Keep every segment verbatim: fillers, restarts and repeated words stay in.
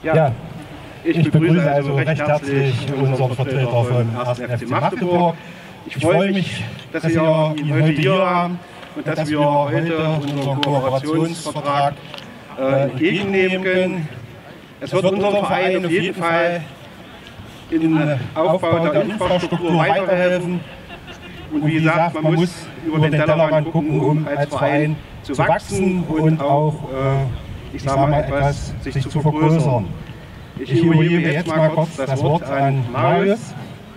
Ja, ich, ich begrüße also recht herzlich unseren Vertreter vom ersten F C Magdeburg. Ich freue mich, dass wir ihn heute hier haben und dass wir heute unseren Kooperationsvertrag äh, entgegennehmen können. Es wird unserem Verein auf jeden Fall im Aufbau der Infrastruktur weiterhelfen. Und wie gesagt, man muss über den Tellerrand gucken, um als Verein zu wachsen und auch, äh, ich sage mal, etwas sich zu vergrößern. Ich übergebe jetzt mal kurz das Wort an Marius.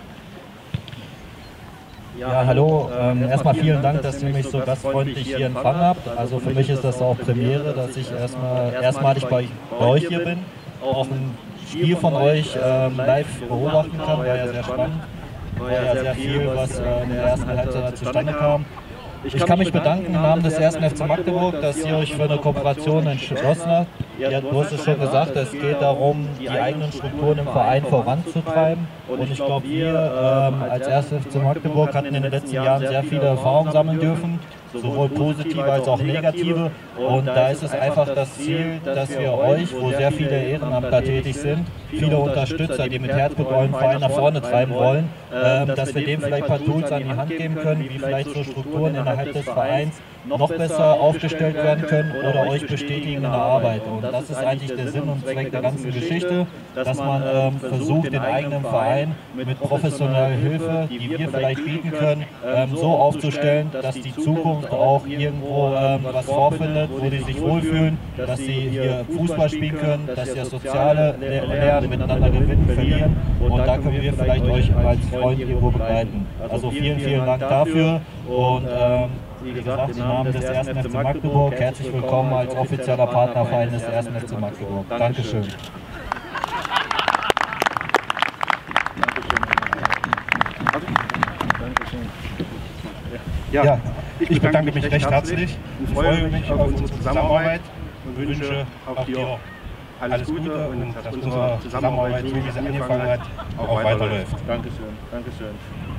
Ja, hallo. Ähm, erstmal vielen Dank, dass ihr mich so gastfreundlich hier empfangen habt. Also für mich ist das auch Premiere, dass ich erstmal erstmalig bei, bei euch hier bin. Auch ein Spiel von euch ähm, live beobachten kann, war ja sehr spannend. War ja sehr viel, was äh, in der ersten Halbzeit zustande kam. Ich kann mich bedanken im Namen des ersten F C Magdeburg, dass ihr euch für eine Kooperation entschlossen habt. Ja, du hast es schon gesagt, es geht darum, die eigenen Strukturen im Verein voranzutreiben. Und ich glaube, wir ähm, als erster F C Magdeburg hatten in den letzten Jahren sehr viele Erfahrungen sammeln dürfen, sowohl positive als auch negative. Und da ist es einfach das Ziel, dass wir euch, wo sehr viele Ehrenamtler tätig sind, viele Unterstützer, die mit Herzblut euren Verein nach vorne treiben wollen, ähm, dass wir dem vielleicht ein paar Tools an die Hand geben können, wie vielleicht so Strukturen innerhalb des Vereins noch besser aufgestellt werden können oder euch bestätigen in der Arbeit. Und das ist eigentlich der Sinn und Zweck der ganzen Geschichte, dass man ähm, versucht, den eigenen Verein mit professioneller Hilfe, die wir vielleicht bieten können, ähm, so aufzustellen, dass die Zukunft auch irgendwo ähm, was vorfindet, wo die sich wohlfühlen, dass sie hier Fußball spielen können, dass sie das soziale Lernen miteinander gewinnen, verlieren. Und da können wir vielleicht euch als Freund irgendwo begleiten. Also vielen, vielen Dank dafür. Und ähm, wie gesagt, im Namen des ersten F C Magdeburg, herzlich willkommen als offizieller Partnerverein des ersten F C Magdeburg. Dankeschön. Ja, ich bedanke mich recht herzlich und freue mich auf unsere Zusammenarbeit und wünsche auch dir alles Gute und dass unsere Zusammenarbeit, so wie sie angefangen hat, auch weiterläuft. Dankeschön. Dankeschön.